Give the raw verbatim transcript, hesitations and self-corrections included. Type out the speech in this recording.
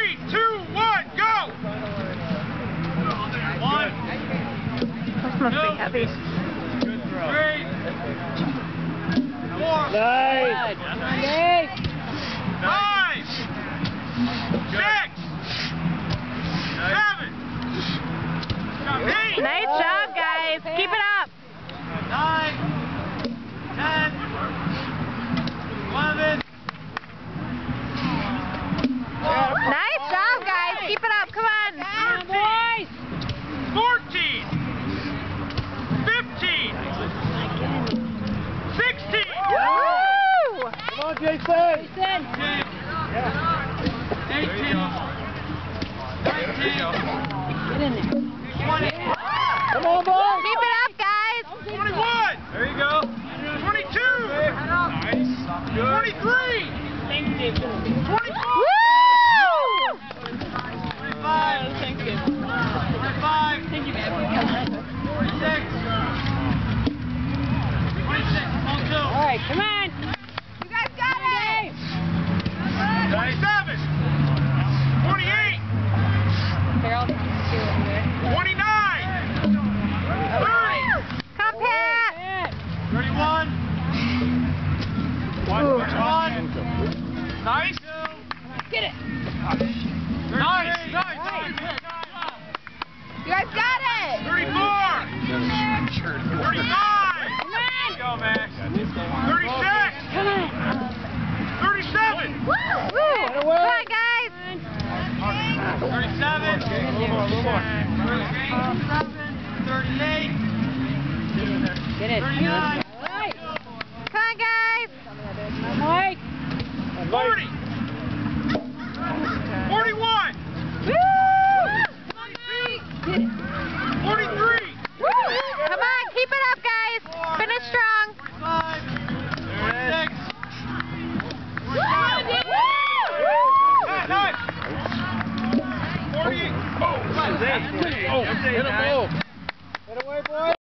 Three, two, one, go! One. This must be heavy. Three. Four. Nice. Nice. Five. Six. Seven. Eight. Nice job, guys. Keep it up. Nine. Ten. Eleven. Nice job, guys. Keep it up. Come on. Come on, boys. Fourteen. Fifteen. Sixteen. Woo! Come on, Jason. Jason. Eighteen. Nineteen. Get in there. Twenty. Come on, boys. Keep it up, guys. Twenty-one. There you go. Twenty-two. Nice. Twenty-three. Twenty-four. Woo! Twenty-five. Thank you. Twenty-five. Thank you, man. Twenty-six. Twenty-six. Hold two. All right, come on. You guys got it. Twenty-seven. Twenty-eight. Carol, do it there. Twenty-nine. Thirty. Come, Pat. Thirty-one. One. Nice. Get it. Nice. Nice. Nice. You guys got it. Thirty-four. Thirty-five. Go, Max. Thirty-six. Come on. Thirty-seven. Woo! Come on, guys. Thirty-seven. A little more. A little more. Thirty-seven. Thirty-eight. Get it. Thirty-nine. All right. Come on, guys. Mike. Forty. Forty-one. Woo! Forty-three. Woo! Come on, keep it up, guys. Finish strong. Forty-five. Forty-six. Woo! Nice, nice. Forty. Oh, Oh, hit him, Hit away, boy.